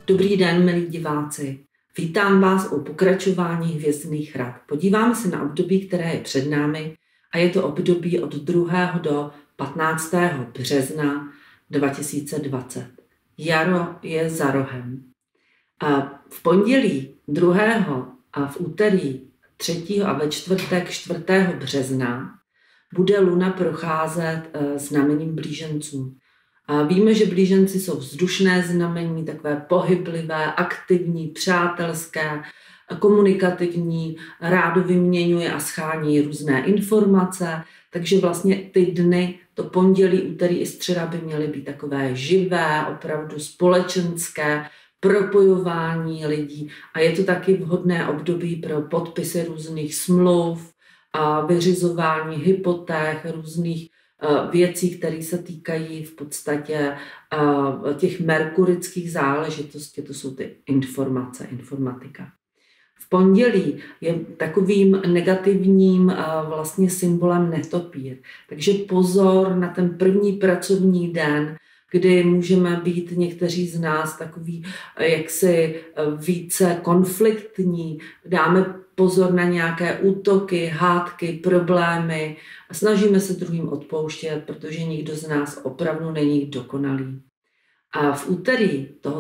Dobrý den, milí diváci. Vítám vás u pokračování Hvězdných rad. Podíváme se na období, které je před námi, a je to období od 2. do 15. března 2020. Jaro je za rohem. A v pondělí 2. a v úterý 3. a ve čtvrtek 4. března bude Luna procházet znamením blíženců. A víme, že blíženci jsou vzdušné znamení, takové pohyblivé, aktivní, přátelské, komunikativní, rádo vyměňuje a schání různé informace, takže vlastně ty dny, to pondělí, úterý i středa by měly být takové živé, opravdu společenské, propojování lidí a je to taky vhodné období pro podpisy různých smluv a vyřizování hypoték, různých věcí, které se týkají v podstatě těch merkurických záležitostí, to jsou ty informace, informatika. V pondělí je takovým negativním vlastně symbolem netopír, takže pozor na ten první pracovní den, kdy můžeme být někteří z nás takový jaksi více konfliktní, dáme pozor na nějaké útoky, hádky, problémy a snažíme se druhým odpouštět, protože nikdo z nás opravdu není dokonalý. A v úterý toho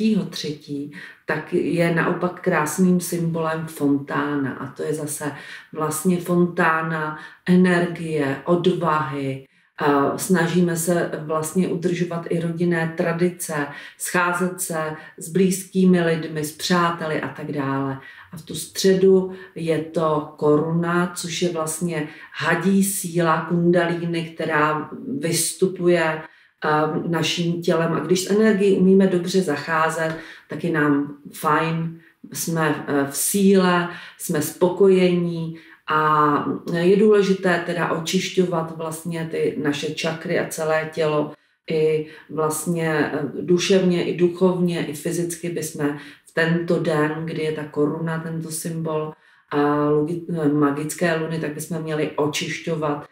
3. tak je naopak krásným symbolem fontána a to je zase vlastně fontána energie, odvahy. Snažíme se vlastně udržovat i rodinné tradice, scházet se s blízkými lidmi, s přáteli a tak dále. A v tu středu je to koruna, což je vlastně hadí síla kundalíny, která vystupuje naším tělem. A když s energií umíme dobře zacházet, tak je nám fajn, jsme v síle, jsme spokojení. A je důležité teda očišťovat vlastně ty naše čakry a celé tělo i vlastně duševně, i duchovně, i fyzicky bychom v tento den, kdy je ta koruna, tento symbol magické luny, tak bychom měli očišťovat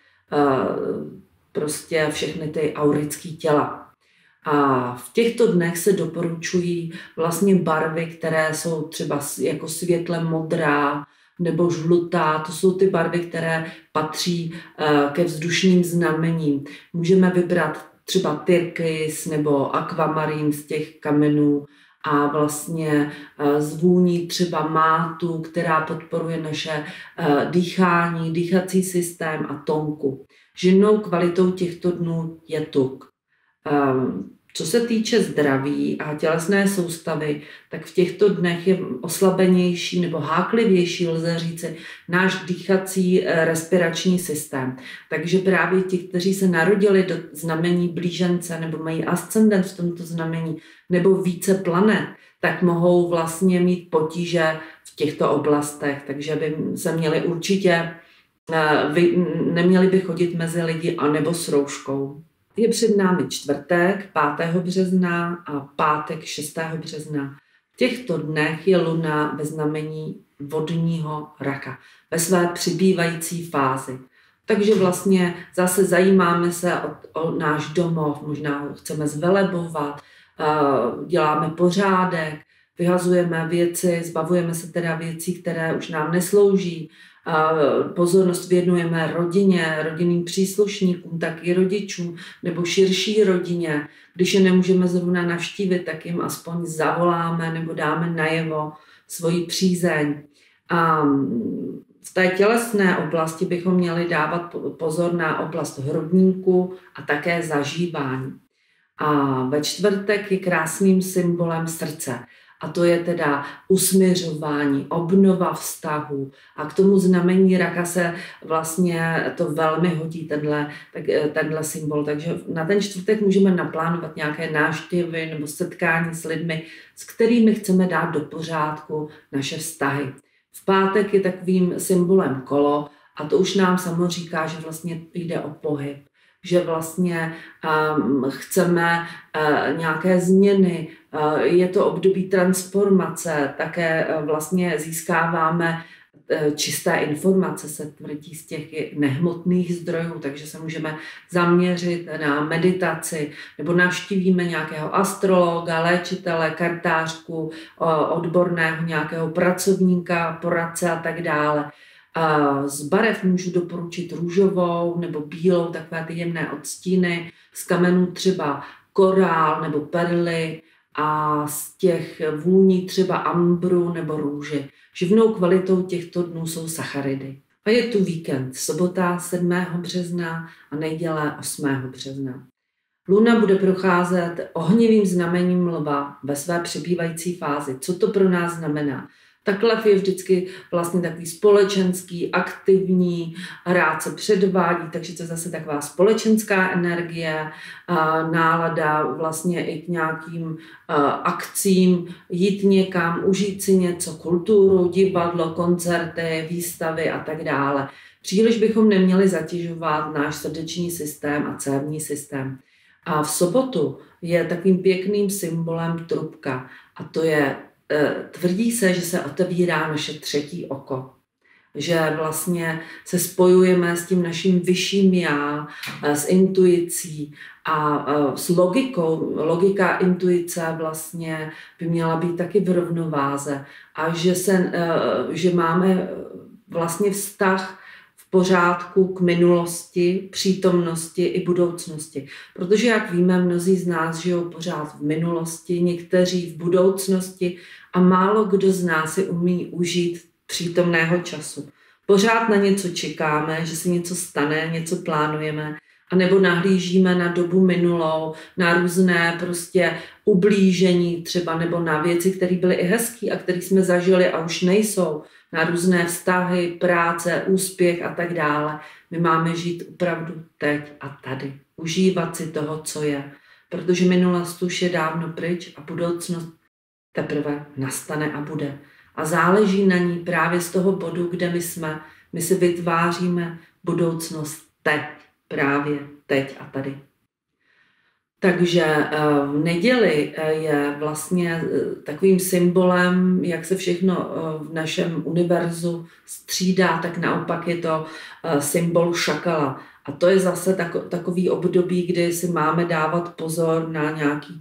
prostě všechny ty aurické těla. A v těchto dnech se doporučují vlastně barvy, které jsou třeba jako světle modrá, nebo žlutá, to jsou ty barvy, které patří ke vzdušným znamením. Můžeme vybrat třeba tyrkys nebo akvamarín z těch kamenů a vlastně zvůní třeba mátu, která podporuje naše dýchání, dýchací systém a tonku. Živnou kvalitou těchto dnů je tuk. Co se týče zdraví a tělesné soustavy, tak v těchto dnech je oslabenější nebo háklivější, lze říci, náš dýchací respirační systém. Takže právě ti, kteří se narodili do znamení blížence nebo mají ascendent v tomto znamení nebo více planet, tak mohou vlastně mít potíže v těchto oblastech. Takže by se měli určitě, neměli by chodit mezi lidi anebo s rouškou. Je před námi čtvrtek 5. března a pátek 6. března. V těchto dnech je Luna ve znamení vodního raka, ve své přibývající fázi. Takže vlastně zase zajímáme se o náš domov, možná ho chceme zvelebovat, děláme pořádek, vyhazujeme věci, zbavujeme se teda věcí, které už nám neslouží. Pozornost věnujeme rodině, rodinným příslušníkům, taky rodičům nebo širší rodině. Když je nemůžeme zrovna navštívit, tak jim aspoň zavoláme nebo dáme najevo svoji přízeň. A v té tělesné oblasti bychom měli dávat pozor na oblast hrudníku a také zažívání. A ve čtvrtek je krásným symbolem srdce. A to je teda usměřování, obnova vztahu. A k tomu znamení raka se vlastně to velmi hodí, tenhle symbol. Takže na ten čtvrtek můžeme naplánovat nějaké návštěvy nebo setkání s lidmi, s kterými chceme dát do pořádku naše vztahy. V pátek je takovým symbolem kolo a to už nám samo říká, že vlastně jde o pohyb. Že vlastně chceme nějaké změny, je to období transformace, také vlastně získáváme čisté informace, se tvrdí z těch nehmotných zdrojů, takže se můžeme zaměřit na meditaci nebo navštívíme nějakého astrologa, léčitele, kartářku, odborného nějakého pracovníka, poradce a tak dále. Z barev můžu doporučit růžovou nebo bílou, takové ty jemné odstíny, z kamenů třeba korál nebo perly a z těch vůní třeba ambru nebo růže. Živnou kvalitou těchto dnů jsou sacharidy. A je tu víkend, sobota 7. března a neděle 8. března. Luna bude procházet ohnivým znamením lva ve své přebývající fázi. Co to pro nás znamená? Tak lev je vždycky vlastně takový společenský, aktivní, rád se předvádí, takže to je zase taková společenská energie, nálada vlastně i k nějakým akcím, jít někam, užít si něco, kulturu, divadlo, koncerty, výstavy a tak dále. Příliš bychom neměli zatěžovat náš srdeční systém a cévní systém. A v sobotu je takovým pěkným symbolem trubka a to je tvrdí se, že se otevírá naše třetí oko, že vlastně se spojujeme s tím naším vyšším já, s intuicí a s logikou. Logika, intuice vlastně by měla být taky v rovnováze a že máme vlastně vztah v pořádku k minulosti, přítomnosti i budoucnosti. Protože, jak víme, mnozí z nás žijou pořád v minulosti, někteří v budoucnosti a málo kdo z nás si umí užít přítomného času. Pořád na něco čekáme, že se něco stane, něco plánujeme, anebo nahlížíme na dobu minulou, na různé prostě ublížení třeba, nebo na věci, které byly i hezké a které jsme zažili a už nejsou, na různé vztahy, práce, úspěch a tak dále. My máme žít opravdu teď a tady. Užívat si toho, co je. Protože minulost už je dávno pryč a budoucnost teprve nastane a bude. A záleží na ní právě z toho bodu, kde my jsme. My si vytváříme budoucnost teď. Právě teď a tady. Takže v neděli je vlastně takovým symbolem, jak se všechno v našem univerzu střídá, tak naopak je to symbol šakala. A to je zase takový období, kdy si máme dávat pozor na nějaký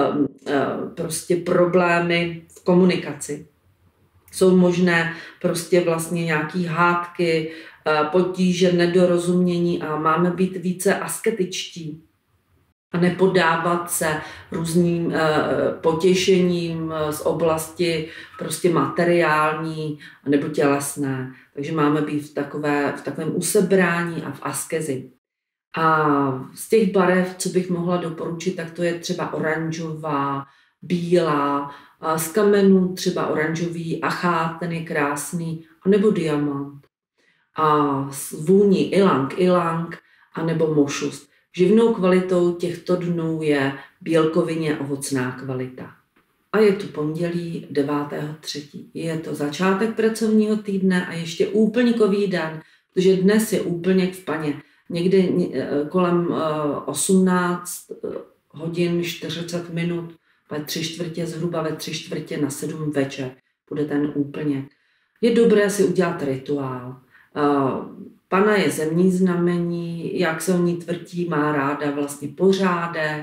prostě problémy v komunikaci. Jsou možné prostě vlastně nějaký hádky, potíže, nedorozumění a máme být více asketičtí a nepodávat se různým potěšením z oblasti prostě materiální nebo tělesné. Takže máme být v takovém usebrání a v askezi. A z těch barev, co bych mohla doporučit, tak to je třeba oranžová, bílá, z kamenů třeba oranžový achát, ten je krásný, anebo diamant. A z vůní ilang, anebo mošus. Živnou kvalitou těchto dnů je bílkovině ovocná kvalita. A je tu pondělí 9.3. Je to začátek pracovního týdne a ještě úplňkový den, protože dnes je úplněk v paně. Někdy kolem 18 hodin 40 minut, zhruba ve 6:45 večer bude ten úplněk. Je dobré si udělat rituál. Pana je zemní znamení, jak se o ní tvrdí, má ráda vlastně pořádek,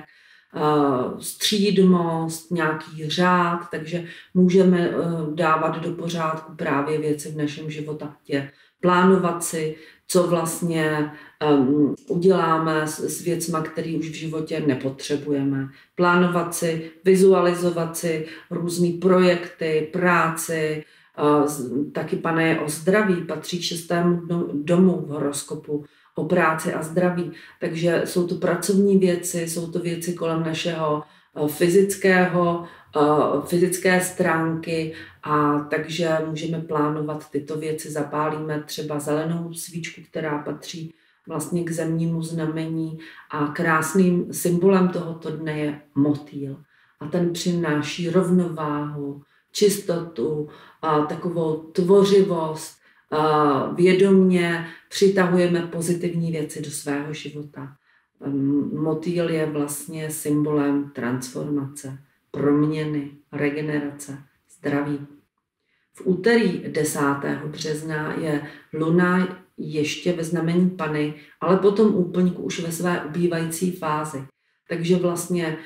střídmost, nějaký řád, takže můžeme dávat do pořádku právě věci v našem životě. Plánovat si, co vlastně uděláme s věcma, které už v životě nepotřebujeme. Plánovat si, vizualizovat si různé projekty, práci, taky Pana je o zdraví, patří 6. domu v horoskopu, o práci a zdraví. Takže jsou to pracovní věci, jsou to věci kolem našeho fyzické stránky a takže můžeme plánovat tyto věci. Zapálíme třeba zelenou svíčku, která patří vlastně k zemnímu znamení a krásným symbolem tohoto dne je motýl. A ten přináší rovnováhu, čistotu, takovou tvořivost, vědomně přitahujeme pozitivní věci do svého života. Motýl je vlastně symbolem transformace, proměny, regenerace, zdraví. V úterý 10. března je luna ještě ve znamení Panny, ale potom úplňku už ve své ubývající fázi. Takže vlastně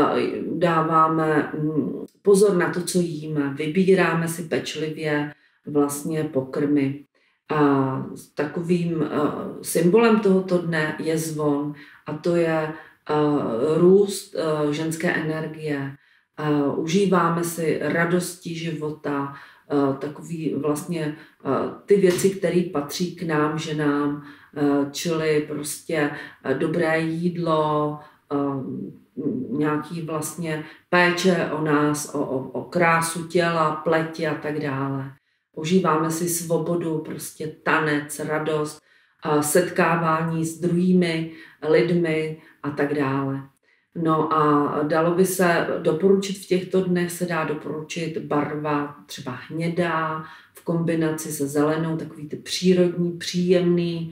dáváme pozor na to, co jíme, vybíráme si pečlivě vlastně pokrmy. A takovým symbolem tohoto dne je zvon a to je růst ženské energie. Užíváme si radosti života, takový vlastně ty věci, které patří k nám, ženám, čili prostě dobré jídlo, nějaký vlastně péče o nás, o krásu těla, pleti a tak dále. Užíváme si svobodu, prostě tanec, radost, setkávání s druhými lidmi a tak dále. No a dalo by se doporučit v těchto dnech, se dá doporučit barva třeba hnědá v kombinaci se zelenou, takový ty přírodní, příjemný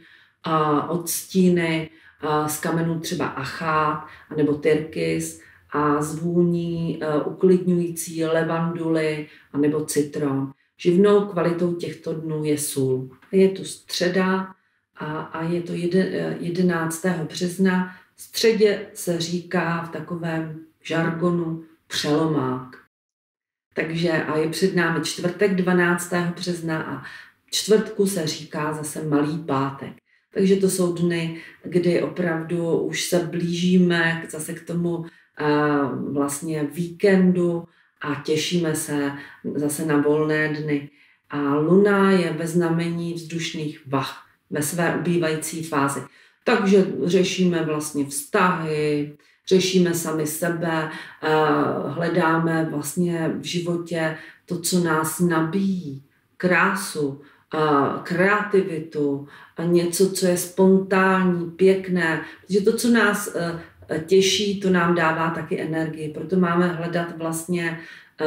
odstíny z kamenů třeba achát nebo tyrkys a z vůní uklidňující levanduly nebo citron. Živnou kvalitou těchto dnů je sůl. Je tu středa a je to 11. března. Středě se říká v takovém žargonu přelomák. Takže a je před námi čtvrtek 12. března a čtvrtku se říká zase malý pátek. Takže to jsou dny, kdy opravdu už se blížíme zase k tomu vlastně víkendu a těšíme se zase na volné dny. A luna je ve znamení vzdušných vah ve své ubývající fázi. Takže řešíme vlastně vztahy, řešíme sami sebe, hledáme vlastně v životě to, co nás nabíjí, krásu, kreativitu, něco, co je spontánní, pěkné, protože to, co nás těší, to nám dává taky energii. Proto máme hledat vlastně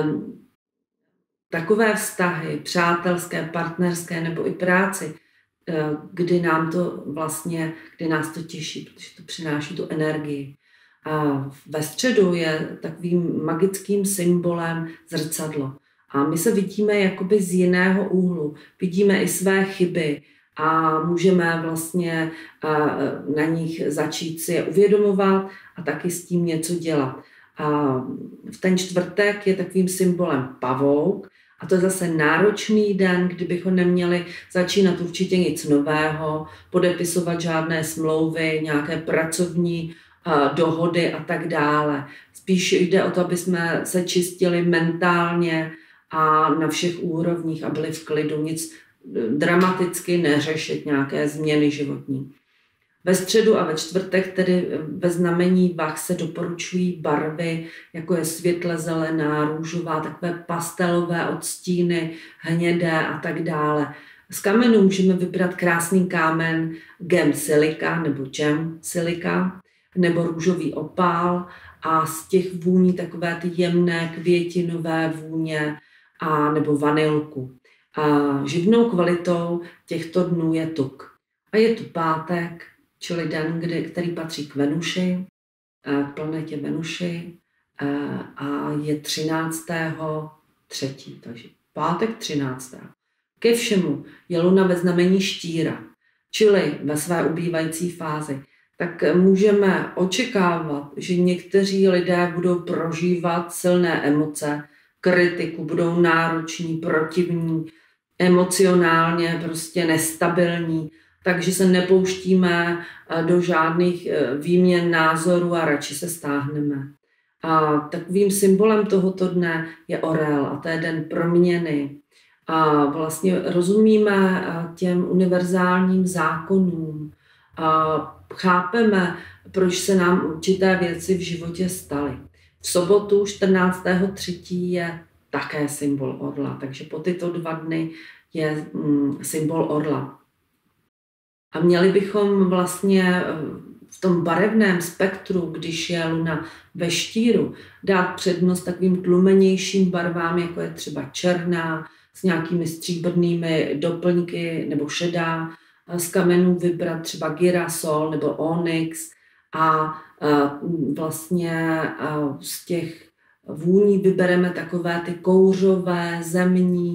takové vztahy, přátelské, partnerské nebo i práci, kdy nás to těší, protože to přináší tu energii. A ve středu je takovým magickým symbolem zrcadlo. A my se vidíme jakoby z jiného úhlu. Vidíme i své chyby a můžeme vlastně na nich začít si je uvědomovat a taky s tím něco dělat. A v ten čtvrtek je takovým symbolem pavouk, a to je zase náročný den, kdybychom neměli začínat určitě nic nového, podepisovat žádné smlouvy, nějaké pracovní dohody a tak dále. Spíš jde o to, aby jsme se čistili mentálně a na všech úrovních a byli v klidu, nic dramaticky neřešit, nějaké změny životní. Ve středu a ve čtvrtek, tedy ve znamení vah, se doporučují barvy, jako je světle zelená, růžová, takové pastelové odstíny, hnědé a tak dále. Z kamenů můžeme vybrat krásný kámen gem silika nebo gem silika nebo růžový opál a z těch vůní takové ty jemné květinové vůně a nebo vanilku. A živnou kvalitou těchto dnů je tuk. A je tu pátek, čili den, který patří k Venuši, k planetě Venuši a je 13.3. Takže pátek 13. Ke všemu je luna ve znamení štíra, čili ve své ubývající fázi. Tak můžeme očekávat, že někteří lidé budou prožívat silné emoce, kritiku, budou nároční, protivní, emocionálně prostě nestabilní, takže se nepouštíme do žádných výměn názorů a radši se stáhneme. A takovým symbolem tohoto dne je orel a to je den proměny. A vlastně rozumíme těm univerzálním zákonům. A chápeme, proč se nám určité věci v životě staly. V sobotu 14.3. je také symbol orla, takže po tyto 2 dny je symbol orla. A měli bychom vlastně v tom barevném spektru, když je luna ve štíru, dát přednost takovým tlumenějším barvám, jako je třeba černá, s nějakými stříbrnými doplňky nebo šedá, z kamenů vybrat třeba girasol nebo onyx a vlastně z těch vůní vybereme takové ty kouřové, zemní,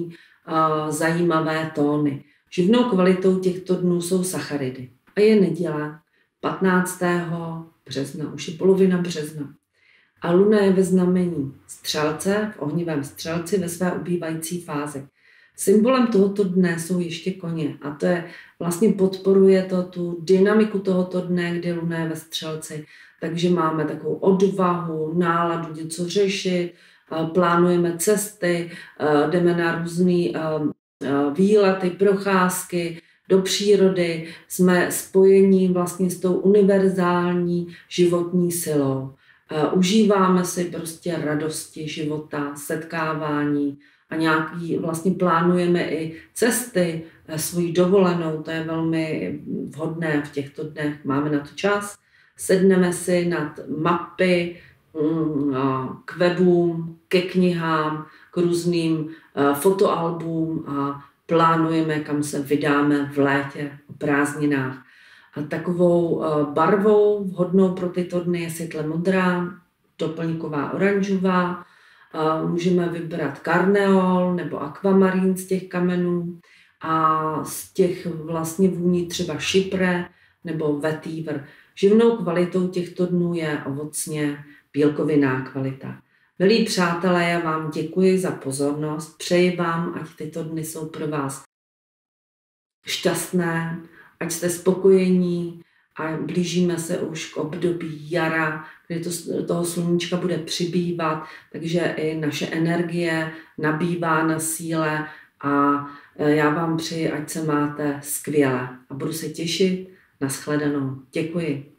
zajímavé tóny. Živnou kvalitou těchto dnů jsou sacharidy. A je neděle 15. března, už je polovina března. A luna je ve znamení střelce, v ohnivém střelci ve své ubývající fázi. Symbolem tohoto dne jsou ještě koně a to je vlastně podporuje to tu dynamiku tohoto dne, kdy luna je ve střelci. Takže máme takovou odvahu, náladu něco řešit, plánujeme cesty, jdeme na různé výlety, procházky do přírody, jsme spojení vlastně s tou univerzální životní silou. Užíváme si prostě radosti života, setkávání a nějaký vlastně plánujeme i cesty, svoji dovolenou, to je velmi vhodné v těchto dnech, máme na to čas. Sedneme si nad mapy, k webům, ke knihám, k různým fotoalbům a plánujeme, kam se vydáme v létě, o prázdninách. A takovou barvou vhodnou pro tyto dny je světle modrá, doplňková oranžová. Můžeme vybrat karneol nebo akvamarín z těch kamenů a z těch vlastně vůní třeba šipre nebo vetiver. Živnou kvalitou těchto dnů je ovocně bílkovinná kvalita. Milí přátelé, já vám děkuji za pozornost, přeji vám, ať tyto dny jsou pro vás šťastné, ať jste spokojení a blížíme se už k období jara, kdy toho sluníčka bude přibývat, takže i naše energie nabývá na síle a já vám přeji, ať se máte skvěle a budu se těšit na shledanou. Děkuji.